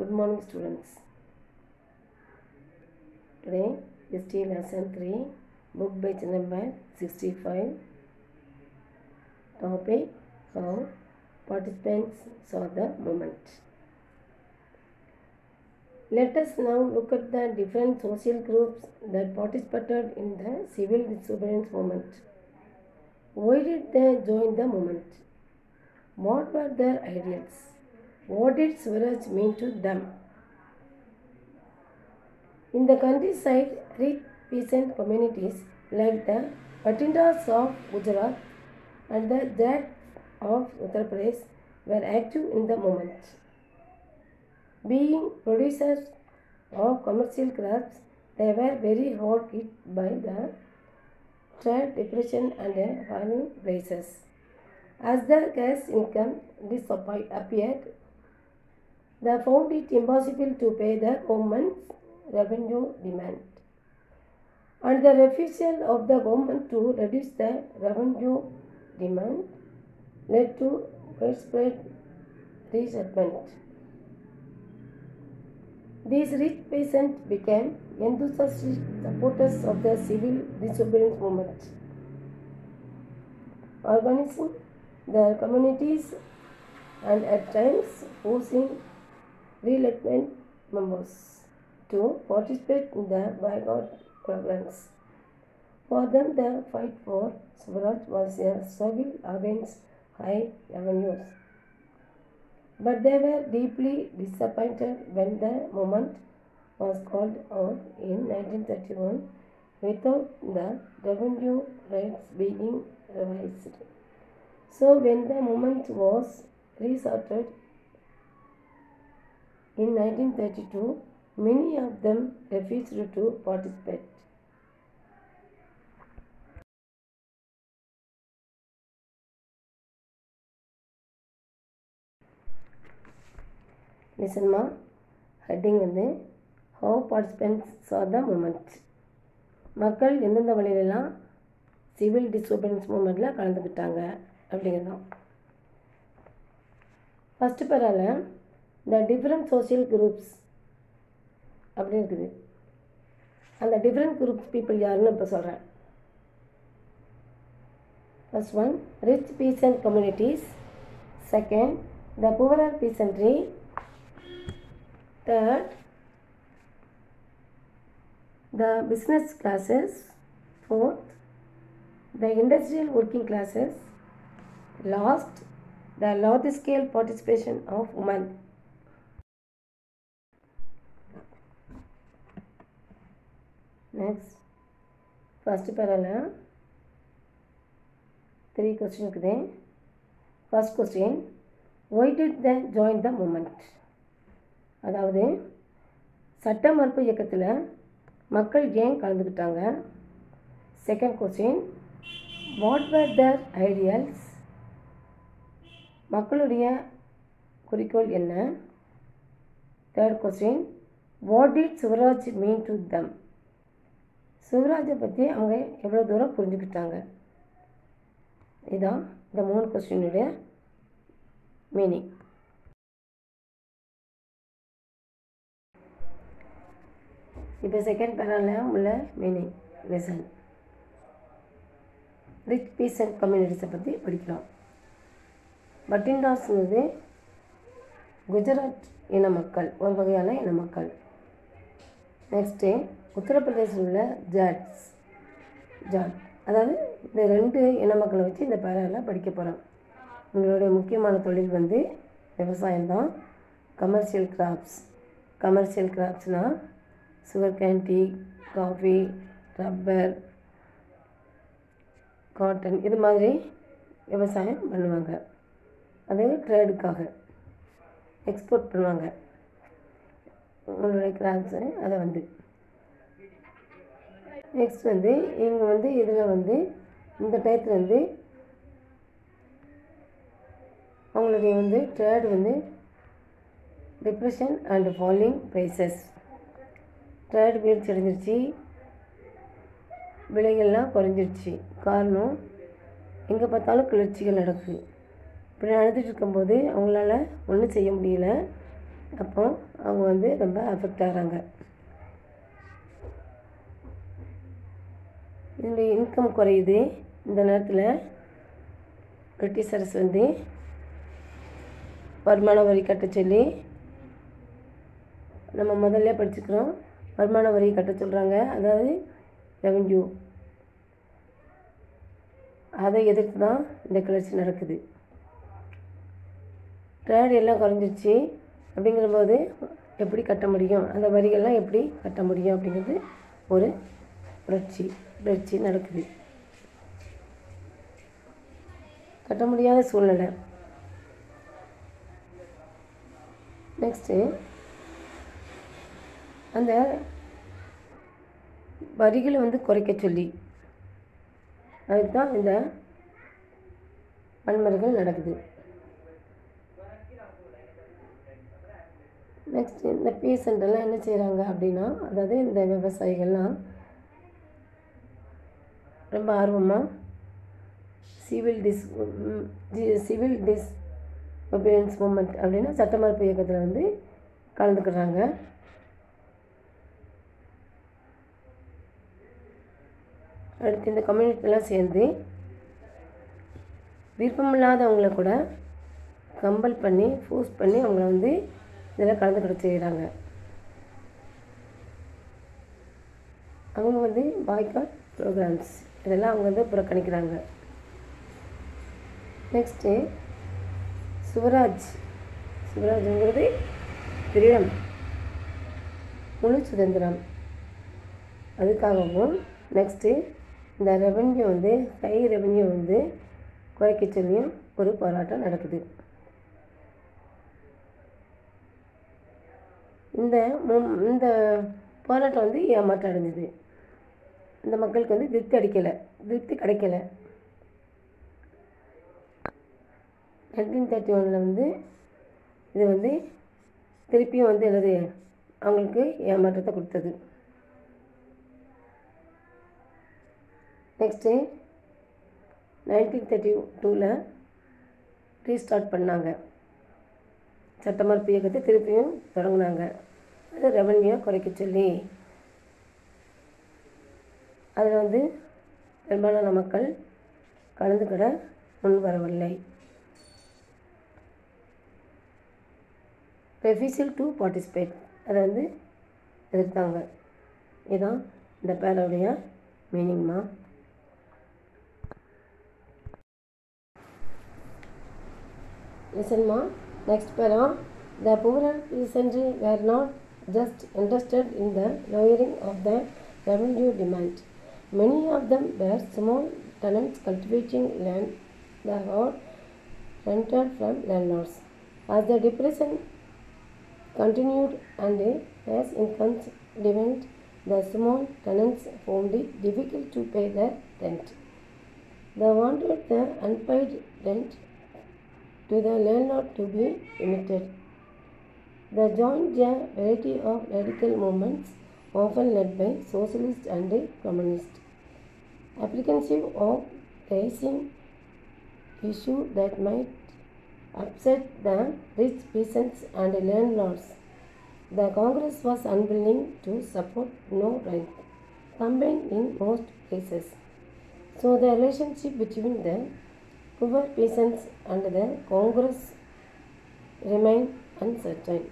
Good morning, students. Today, history lesson 3, book page number 65. Topic: how participants saw the movement. Let us now look at the different social groups that participated in the civil disobedience movement. Why did they join the movement? What were their ideals? What did Swaraj mean to them? In the countryside, rich peasant communities like the Batindas of Gujarat and the Jats of Uttar Pradesh were active in the movement. Being producers of commercial crops, they were very hard hit by the trade depression and falling prices. As their cash income disappeared, they found it impossible to pay the government's revenue demand. And the refusal of the government to reduce the revenue demand led to widespread resentment. These rich peasants became enthusiastic supporters of the civil disobedience movement, organizing their communities and at times forcing reluctant members to participate in the boycott programs. For them, the fight for Swaraj was a struggle against high revenues. But they were deeply disappointed when the movement was called out in 1931 without the revenue rates being revised. So when the movement was restarted in 1932, many of them refused to participate. Listen ma, heading வந்து how participants saw the movement. மக்கள் எந்தெந்த வழியிலலாம் civil டிசோபீனியன்ஸ் மூமெண்ட்டில் கலந்துக்கிட்டாங்க அப்படிங்கிறதான். First பேரால் the different social groups அப்படின்னு இருக்குது. அந்த different groups people யாருன்னு இப்போ சொல்கிறேன். First one, rich peasant communities. Second, the poorer peasantry. Third, the business classes. Fourth, the industrial working classes. Last, the large scale participation of women. Next, first parallel 3 questions இருக்குது. First question, why did they join the movement? அதாவது சட்ட மறுப்பு இயக்கத்தில் மக்கள் ஏன் கலந்துக்கிட்டாங்க? Second question, what were their ideals? மக்களுடைய குறிக்கோள் என்ன? Third question, what did Swaraj mean to them? சிவராஜை பற்றி அவங்க எவ்வளோ தூரம் புரிஞ்சுக்கிட்டாங்க? இதுதான் இந்த 3 கொஸ்டினுடைய மீனிங். இப்போ செகண்ட் பேரால உள்ள மீனிங் லிசன். ரிச் பீசன்ட் கம்யூனிட்டிஸை பற்றி படிக்கிறோம். பட்டிண்டாஸ்ங்கிறது குஜராத் இன மக்கள், ஒரு வகையான இன மக்கள். நெக்ஸ்ட்டு உத்தரப்பிரதேசில் உள்ள ஜாட், அதாவது இந்த 2 இன மக்களை வச்சு இந்த பேரால படிக்க போகிறோம். உங்களுடைய முக்கியமான தொழில் வந்து விவசாயம்தான். கமர்ஷியல் கிராப்ஸ்னால் sugar cane, tea, coffee, rubber, cotton, இது மாதிரி விவசாயம் பண்ணுவாங்க. அது ட்ரேடுக்காக எக்ஸ்போர்ட் பண்ணுவாங்க உங்களுடைய கிராப்ஸை. அதை வந்து நெக்ஸ்ட் வந்து இவங்க வந்து இதில் வந்து இந்த டயத்தில் வந்து அவங்களுடைய வந்து ட்ரேடு வந்து depression and falling prices. Trade வீழ்ச்சி அடைஞ்சிருச்சு, விலைகள்லாம் குறைஞ்சிருச்சு. காரணம், எங்கே பார்த்தாலும் கிளர்ச்சிகள் நடக்குது. இப்படி நடந்துட்டு இருக்கும்போது அவங்களால ஒன்றும் செய்ய முடியல. அப்போ அவங்க வந்து ரொம்ப அஃபெக்ட் ஆகிறாங்க. இதனுடைய இன்கம் குறையுது. இந்த நேரத்தில் பிரிட்டிஷர்ஸ் வந்து வருமான வரி கட்ட சொல்லி, நம்ம முதல்ல படிச்சுக்கிறோம், வருமான வரி கட்ட சொல்கிறாங்க. அதாவது ரெவென்யூ, அதை எதிர்த்து தான் இந்த கிளர்ச்சி நடக்குது. ட்ரேட் எல்லாம் குறைஞ்சிருச்சு. அப்படிங்கிறபோது எப்படி கட்ட முடியும், அந்த வரிகள்லாம் எப்படி கட்ட முடியும் அப்படிங்கிறது ஒரு புரட்சி நடக்குது. கட்ட முடியாத சூழ்நிலை. நெக்ஸ்ட்டு அந்த வரிகளை வந்து குறைக்க சொல்லி, அதுக்கு தான் இந்த வன்முறைகள் நடக்குது. நெக்ஸ்ட் இந்த பீசண்டெல்லாம் என்ன செய்கிறாங்க அப்படின்னா, அதாவது இந்த விவசாயிகள்லாம் ரொம்ப ஆர்வமாக சிவில் டிஸ்ஒபீடியன்ஸ் மூமெண்ட் அப்படின்னா சட்டமறுப்பு இயக்கத்தில் வந்து கலந்துக்கிறாங்க. அடுத்து இந்த கம்யூனிட்டிலாம் சேர்ந்து விருப்பமில்லாதவங்கள கூட கம்பல் பண்ணி ஃபோர்ஸ் பண்ணி அவங்கள வந்து இதில் கலந்துக்கிட செய்கிறாங்க. அவங்க வந்து பாய்காட் ப்ரோக்ராம்ஸ் இதெல்லாம் அவங்க வந்து புறக்கணிக்கிறாங்க. நெக்ஸ்ட்டு சுவராஜ்ங்கிறது ஃப்ரீடம், முழு சுதந்திரம், அதுக்காகவும். நெக்ஸ்ட்டு இந்த ரெவென்யூ வந்து ஹை ரெவென்யூ வந்து குறைக்க சொல்லியும் ஒரு போராட்டம் நடக்குது. இந்த போராட்டம் வந்து ஏமாற்றம் அடைஞ்சிது. இந்த மக்களுக்கு வந்து திருப்தி கிடைக்கல. 1931 வந்து இது வந்து திருப்பியும் வந்து என்னது அவங்களுக்கு ஏமாற்றத்தை கொடுத்தது. நெக்ஸ்ட்டு 1932 ரீஸ்டார்ட் பண்ணாங்க. சட்டமறுப்பு இயக்கத்தை திருப்பியும் தொடங்கினாங்க. அது ரெவென்யூ குறைக்க சொல்லி. அதில் வந்து பெரும்பாலான மக்கள் கலந்துக்கிட முன் வரவில்லை. ரெஃப்யூசல் டு பார்ட்டிசிபேட், அதை வந்து எதிர்த்தாங்க. இதுதான் இந்த பேரோடைய மீனிங்மா. லிசன்மா. Next para. The poorer peasantry were not just interested in the lowering of the revenue demand. Many of them were small tenants cultivating land that were rented from landlords. As the depression continued and as incomes dwindled, the small tenants found it difficult to pay their rent. They wanted the unpaid rent to the landlord to be remitted. They joined a variety of radical movements, often led by socialists and communists, apprehensive of raising issues that might upset the rich peasants and landlords. The Congress was unwilling to support no rent campaign in most cases, so the relationship between the poor peasants and the Congress remained uncertain.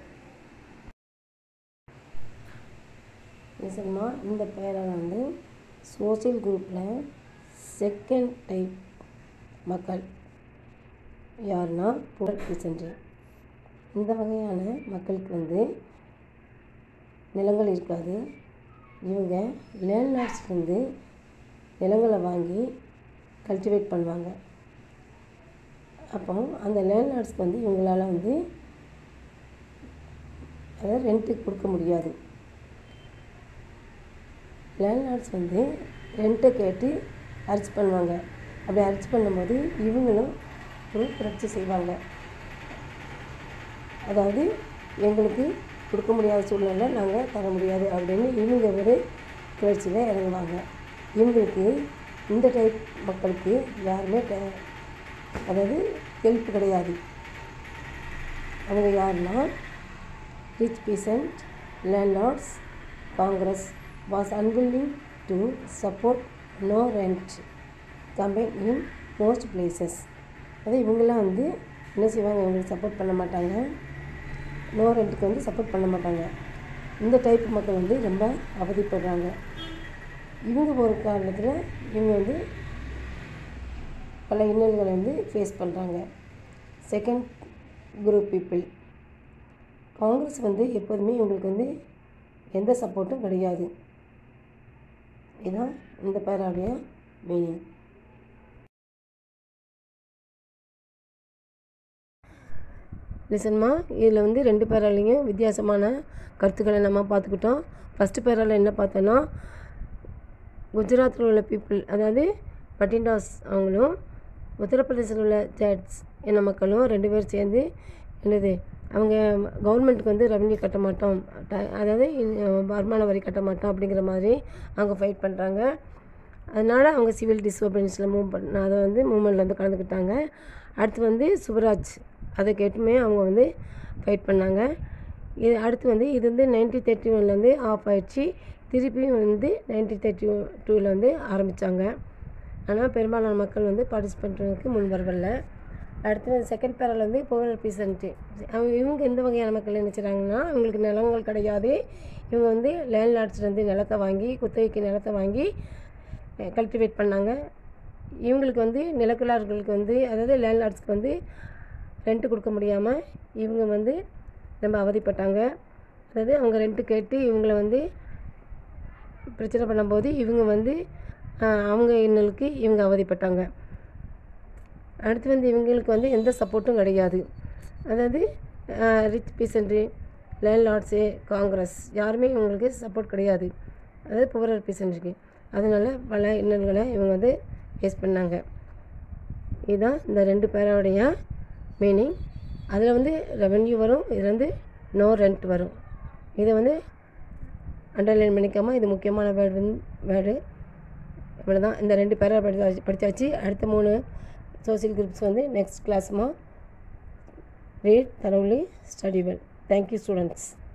லிசன்மா. இந்த பேரால் வந்து social குரூப்பில் second type மக்கள் யாருன்னா poor பீசன்ட்ரி. இந்த வகையான மக்களுக்கு வந்து நிலங்கள் இருக்காது. இவங்க லேண்ட்லார்ட்ஸ் வந்து நிலங்களை வாங்கி கல்டிவேட் பண்ணுவாங்க. அப்போ அந்த லேண்ட்லார்ட்ஸ்க்கு வந்து இவங்களால் வந்து அதை ரெண்ட்டுக்கு கொடுக்க முடியாது. லேண்ட்லார்ட்ஸ் வந்து ரெண்ட்டை கேட்டு அரெஸ்ட் பண்ணுவாங்க. அப்படி அரெஸ்ட் பண்ணும்போது இவங்களும் ஒரு புரட்சி செய்வாங்க. அதாவது எங்களுக்கு கொடுக்க முடியாத சூழ்நிலை நாங்கள் தர முடியாது அப்படின்னு இவங்க ஒரு புரட்சியில் இறங்குவாங்க. இவங்களுக்கு இந்த டைப் மக்களுக்கு யாருமே அதாவது ஹெல்ப் கிடையாது. அவங்க யாருன்னா rich peasant landlords. Congress was unwilling to support no rent campaign in most places. அது இவங்கெல்லாம் வந்து என்ன செய்வாங்க, இவங்களுக்கு சப்போர்ட் பண்ண மாட்டாங்க, நோ ரெண்ட்டுக்கு வந்து சப்போர்ட் பண்ண மாட்டாங்க. இந்த டைப் மக்கள் வந்து ரொம்ப அவதிப்படுறாங்க. இவங்க ஒரு காரணத்தில் இவங்க வந்து பல இன்னல்களை வந்து ஃபேஸ் பண்ணுறாங்க. Second group people. காங்கிரஸ் வந்து எப்போதுமே இவங்களுக்கு வந்து எந்த சப்போர்ட்டும் கிடையாது. இதுதான் இந்த பேராவுடைய மீனிங். லிசன்மா, இதில் வந்து 2 பேராலையும் வித்தியாசமான கருத்துக்களை நம்ம பார்த்துக்கிட்டோம். ஃபஸ்ட்டு பேரால் என்ன பார்த்தோன்னா, குஜராத்தில் உள்ள பீப்புள், அதாவது பட்டிண்டாஸ் அவங்களும் உத்தரப்பிரதேசத்தில் உள்ள ஜாட்ஸ் என்ன மக்களும் 2 பேர் சேர்ந்து என்னது, அவங்க கவர்மெண்ட்டுக்கு வந்து ரெவன்யூ கட்ட மாட்டோம், அதாவது வருமான வரி கட்ட மாட்டோம் அப்படிங்கிற மாதிரி அவங்க ஃபைட் பண்ணுறாங்க. அதனால் அவங்க சிவில் டிஸ்ஓபீனியன்ஸில் அதை வந்து மூமெண்ட்டில் வந்து கலந்துக்கிட்டாங்க. அடுத்து வந்து சுவராஜ், அதை கேட்டுமே அவங்க வந்து ஃபைட் பண்ணாங்க. இது அடுத்து வந்து இது வந்து 1931 வந்து ஆஃப் ஆயிடுச்சு. திருப்பியும் வந்து 1932 வந்து ஆரம்பித்தாங்க. ஆனால் பெரும்பாலான மக்கள் வந்து பார்ட்டிசிபேட் பண்ணுறதுக்கு முன் வரவில்லை. அடுத்து செகண்ட் பேரால் வந்து புவர் பீசன்ட்டு. இவங்க எந்த வகையான மக்கள் என்ன செய்கிறாங்கன்னா, இவங்களுக்கு நிலங்கள் கிடையாது. இவங்க வந்து லேண்ட்லார்ட்ஸ்லேருந்து நிலத்தை வாங்கி, குத்தகைக்கு நிலத்தை வாங்கி கல்டிவேட் பண்ணாங்க. இவங்களுக்கு வந்து நிலக்கிழார்களுக்கு வந்து, அதாவது லேண்ட்லார்ட்ஸ்க்கு வந்து ரெண்ட்டு கொடுக்க முடியாமல் இவங்க வந்து ரொம்ப அவதிப்பட்டாங்க. அதாவது அவங்க ரெண்ட்டு கேட்டு இவங்கள வந்து பிரச்சனை பண்ணும்போது இவங்க வந்து அவங்க இன்னலுக்கு இவங்க அவதிப்பட்டாங்க. அடுத்து வந்து இவங்களுக்கு வந்து எந்த சப்போர்ட்டும் கிடையாது. அதாவது ரிச் பீசன்ட்ரி, லேண்ட்லார்ட்ஸு, காங்கிரஸ் யாருமே இவங்களுக்கு சப்போர்ட் கிடையாது, அதாவது புவர் பீசன்ட்ரிக்கு. அதனால் பல இன்னல்களை இவங்க வந்து ஃபேஸ் பண்ணாங்க. இதுதான் இந்த 2 பேரோடைய மீனிங். அதில் வந்து ரெவென்யூ வரும், இதில் வந்து நோ ரெண்ட் வரும். இதை வந்து அண்டர்லைன் பண்ணிக்காமல், இது முக்கியமான வேர்டு. இவ்வளோ தான். இந்த 2 பேரா படித்தாச்சு. அடுத்த 3 சோசியல் குரூப்ஸ் வந்து நெக்ஸ்ட் கிளாஸ்மா. Read thoroughly, study well. Thank you students.